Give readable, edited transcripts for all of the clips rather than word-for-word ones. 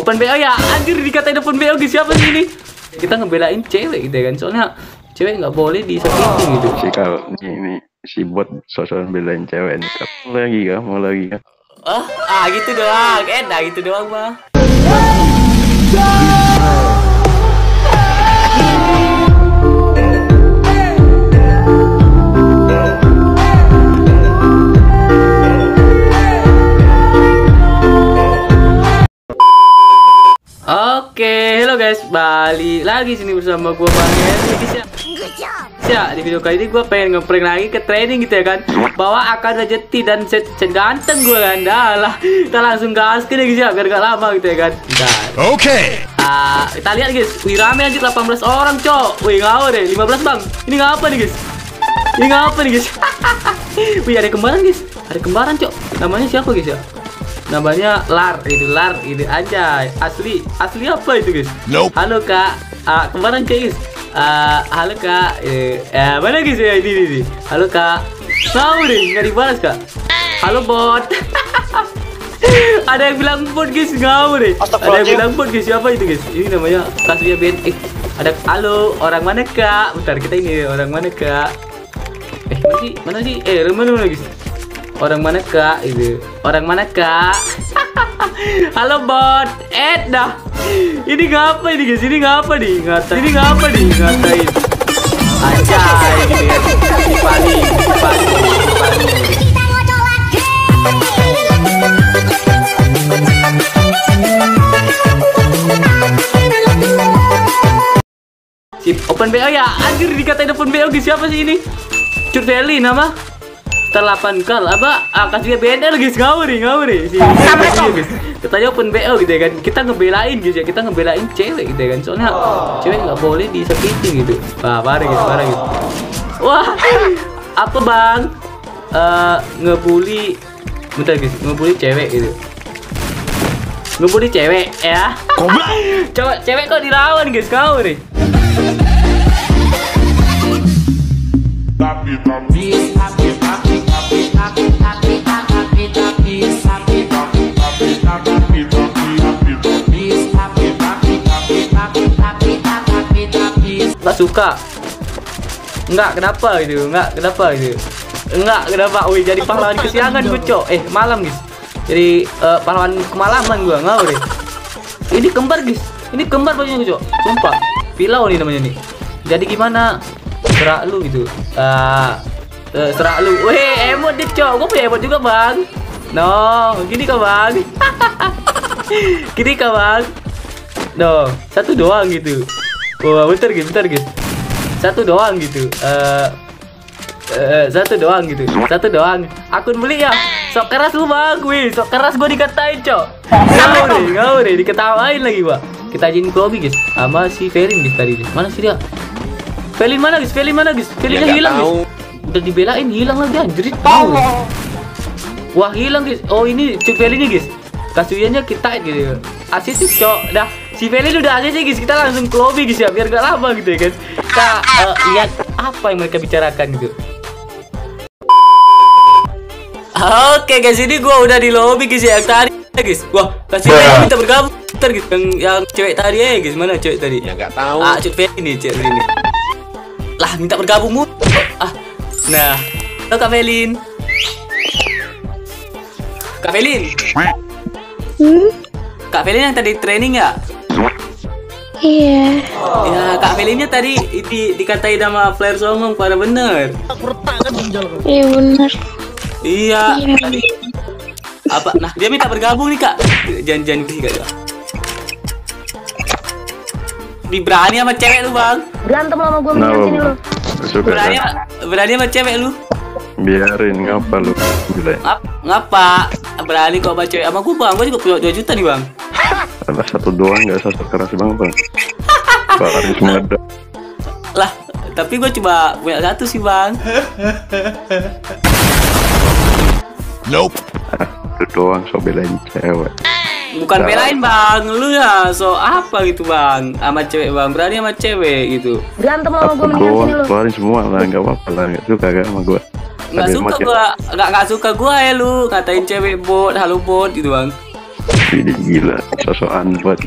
open BO ya. Anjir dikatain open BO guys, siapa sih ini? Kita ngebelain cewek gitu ya kan. Soalnya cewek nggak boleh disakitin gitu. Si kalau ini si bot sosok belain cewek nih. Mau lagi kah? Gitu doang. Gitu doang, Bang. Oke, halo guys, balik lagi sini bersama gua Bang Henry ya. Di video kali ini gua pengen ngeprank lagi ke training gitu ya kan. Bawa akan rejeti dan set ganteng gua kan. Dah lah, kita langsung gaskin ya guys ya, biar gak lama gitu ya kan. Oke. Kita lihat guys, wih rame anjir 18 orang cok. Wih ngawur deh, 15 bang. Ini ngapa nih guys? Wih ada kembaran guys, ada kembaran cok. Namanya siapa guys ya? Namanya Lar itu aja. Asli apa itu guys? Nope. Halo kak, kemarin guys. Halo kak, mana guys ya ini. Halo kak, mau deh nggak dibalas kak. Halo bot. Ada yang bilang bot guys, ngawur deh. Ada yang bilang bot guys, siapa itu guys? Ini namanya Kasvia Ben. Ada halo, orang mana kak? Bentar kita ini orang mana kak? Mana sih? Mana guys? Orang mana kak itu? Orang mana kak? Halo bot, dah. Ini ngapa ini guys? Ini ngapa nih? Ngatain. Anjay gitu ya. Paling. Sip, open BO ya. Anjir dikatain open BO guys, siapa sih ini? Cut Valley nama? Ter8 kal kasih BNL guys, ngawur nih si guys. Katanya open BO gitu ya kan. Kita ngebelain guys ya, kita ngebelain cewek gitu ya kan. Soalnya cewek nggak boleh disakitin gitu. Parah gitu. Wah, apa bang? Bentar guys, ngebully cewek gitu. Ngebully cewek ya. Coba cewek kok dilawan guys, ngawur nih. Gak suka. Kenapa gitu. Wih jadi pahlawan kesiangan gue cok. Malam guys. Jadi pahlawan kemalaman gue, ngawur deh. Ini kembar guys. Ini kembar bajunya gue cok. Sumpah. Pilau nih namanya nih. Jadi gimana? Serak lu gitu. Serak lu. Weh, emot dia cok. Gue punya emot juga bang. No, gini kah bang? No, satu doang gitu. Wah, bentar guys. Satu doang gitu. Satu doang. Akun beli ya. Sok keras lu bang, wih. Sok keras gue dikatain cok. Ngawur deh, diketawain lagi gua. Kita ajain lobby guys. Sama si Felin guys tadi. Mana sih dia? Felin mana guys? Felinnya hilang guys. Udah dibelain hilang lagi anjir. Wah hilang guys. Oh ini Cuk Felinnya guys. Kasuyannya kita gitu. Asis cok. Dah si Felin udah asis guys. Kita langsung ke lobby guys ya, biar gak lama gitu ya guys. Kita lihat apa yang mereka bicarakan gitu. Oke guys, ini gua udah di lobby guys ya, yang tadi guys. Wah, kasih minta bergabung. Ntar gitu yang cewek tadi ya guys. Mana cewek tadi? Ya nggak tahu. Cuk Felin nih, cewek ini. Lah minta bergabung mulu. Nah, halo Kak Felin. Kak Felin yang tadi training ya? Iya. Ya, Kak Felinnya tadi dikatain nama Flare Songong, pada bener. Iya bener. Iya. Tadi. Apa? Nah, dia minta bergabung nih Kak. Jangan sih Kak. Berani sama cewek lu bang? Berantem sama gue mendingan sini lu. Berani sama cewek lu? Biarin, ngapa lu? Ngapa? Berani kok sama cewek sama gue bang? Gue juga punya 2 juta nih bang. Ada satu doang, gak usah keras bang. Bakarin semua ada. Lah, tapi gue cuma punya 1 sih bang. Nope. Itu doang, so belain cewek. Bukan belain bang, lu ya so apa gitu bang, sama cewek bang, berani sama cewek gitu. Berantem sama gue mendingan sini lu. Keluarin semua lah, gak apa-apa lah, gak suka gak sama gue. Gak suka gue ya lu, ngatain cewek bot, halo bot gitu bang. Ini gila, sosokan buat.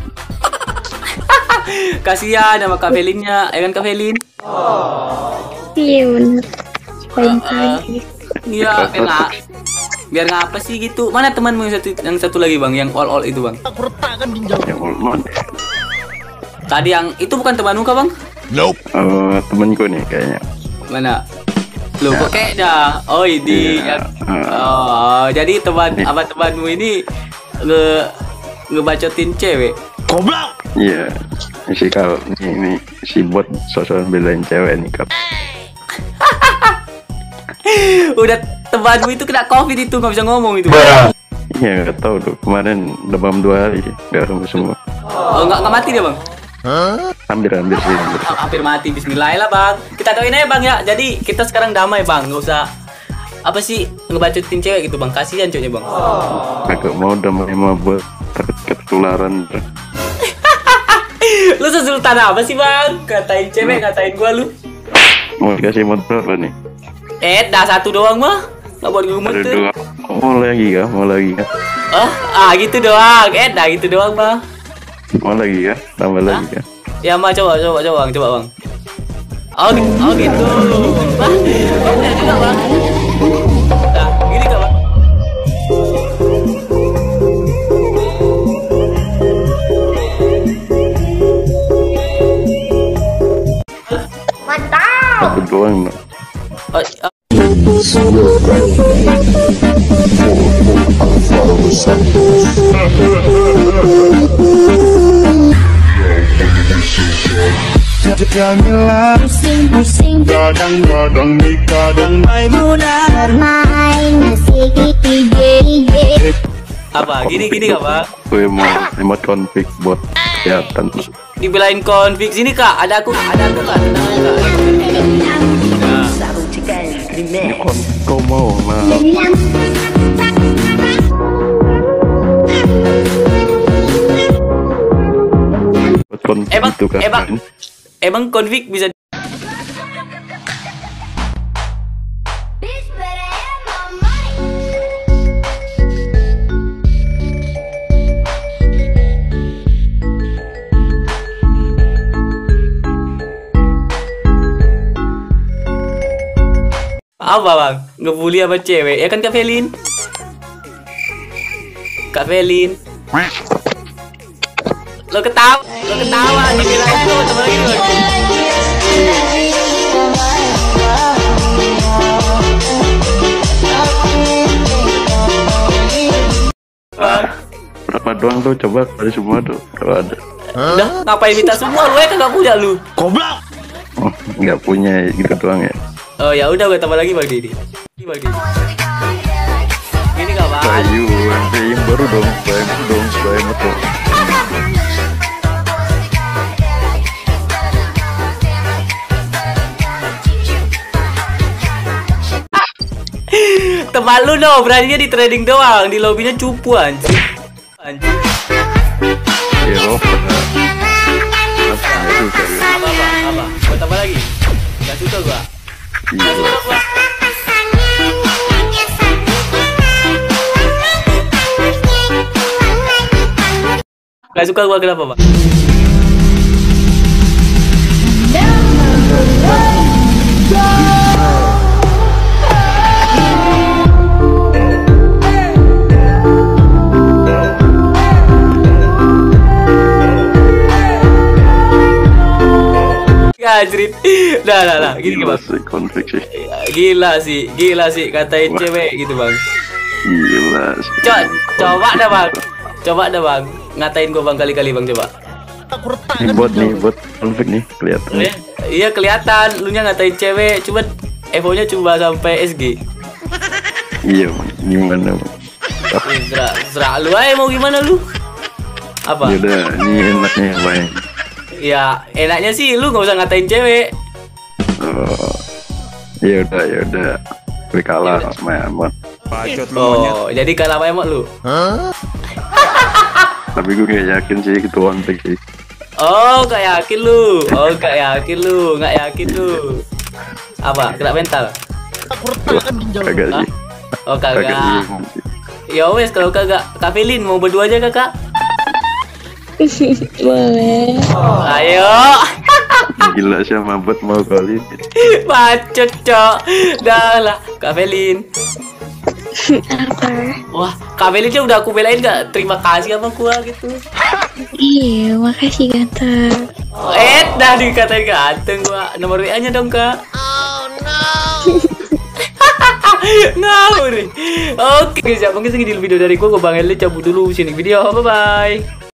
Kasihan sama Kak Felinnya, ya kan Kak Felin? Iya bener. Pagi-pagi. Iya, biar ngapa sih gitu? Mana temanmu yang satu lagi bang, yang all itu bang? Yang ulmon. Tadi yang itu bukan temanmu kah bang? Nope. Temenku nih kayaknya. Mana? Lu kok kayak dah? Oh ini. Iya. Oh jadi temanmu ini ngebacotin cewek. Iya. Si kal ini si bot sosokan belain cewek nih kal. Udah temanmu itu kena covid itu nggak bisa ngomong itu. Iya nggak tahu tuh kemarin demam 2 hari nggak sembuh semua. Oh nggak mati dia bang? Hampir sih. Hampir mati. Bismillah lah bang. Kita doain aja bang ya. Jadi kita sekarang damai bang. Nggak usah apa sih ngebacotin cewek gitu bang. Kasihan cowoknya bang. Agak mau damai mau buat takut ketularan. Lu sesultan apa sih bang? Katain cewek, katain gua lu. Mau dikasih motor apa nih? Dah satu doang mah. Nggak buat gue Ada tuh. 2. Mau lagi kah? Gitu doang. Dah gitu doang mah. Mau lagi kah? Tambah lagi kah? Ya mah coba bang. Oh gitu. Wah, bener juga bang. Nah, gini kah bang? Mantap. Satu doang. No. Pusing-pusing Gadang-gadang nikah dan Maimunah bermain musik DJ. Apa? Gini gak bang? Gue mau remote config bot kelihatan. Dibelain konflik sini kak. Ada aku kak. Tenang aja kak. Nah. Ini kau mau mah? Bot config itu kan? Emang konflik bisa. Apa bang? Ngebully sama cewek ya kan Kak Felin? Kak Felin. Lo ketawa dibelain tuh teman lagi lo. Berapa doang tuh coba dari semua tuh kalau ada. Udah ngapain minta semua lu ya kagak punya lu. Oh, nggak punya gitu doang ya. Oh ya udah gue tambah lagi bang Didi. Gini gak bang? Bayu, yang baru dong, bayang betul. Teman lu no, beraninya di trading doang, di lobbynya cupu anjing. Ya lo Apa? Gua tambah lagi. Gak suka gua. Gak suka gua kenapa bang? Gajrit. Nah, gini bang. Konflik sih. Gila sih katain cewek gitu bang. Gila sih. Coba dah bang. Ngatain gua bang kali-kali bang coba. Ini bot konflik nih kelihatan. Iya kelihatan, lu nya ngatain cewek, cuman Evo-nya coba sampai SG. Iya man, gimana man? Serah lu aja mau gimana lu? Apa? Yaudah, ini enaknya yang main. Ya enaknya sih lu nggak usah ngatain cewek. Yaudah. Gue kalah sama Emot. Oh, jadi kalah sama Emot lu? Tapi gue gak yakin sih itu konflik sih. Oh, gak yakin lu. Nggak yakin lu. Apa? Kena mental? Kagak sih. Oh, kagak. Iya sih. Ya wes, kalau kagak Kak Felin mau berdua aja kakak. Boleh. Ayo. Gila siapa bot mau kali. Bacot cok. Dah lah Kak Felin. Apa? Wah, Kak Felin udah aku belain gak? Terima kasih sama gua gitu. Iya, makasih ganteng. Dah dikatain ganteng gua. Nomor WA-nya dong kak. Ngawur. Oke guys, ya mungkin segini video dari gua Bang Eli cabut dulu sini video. Bye bye.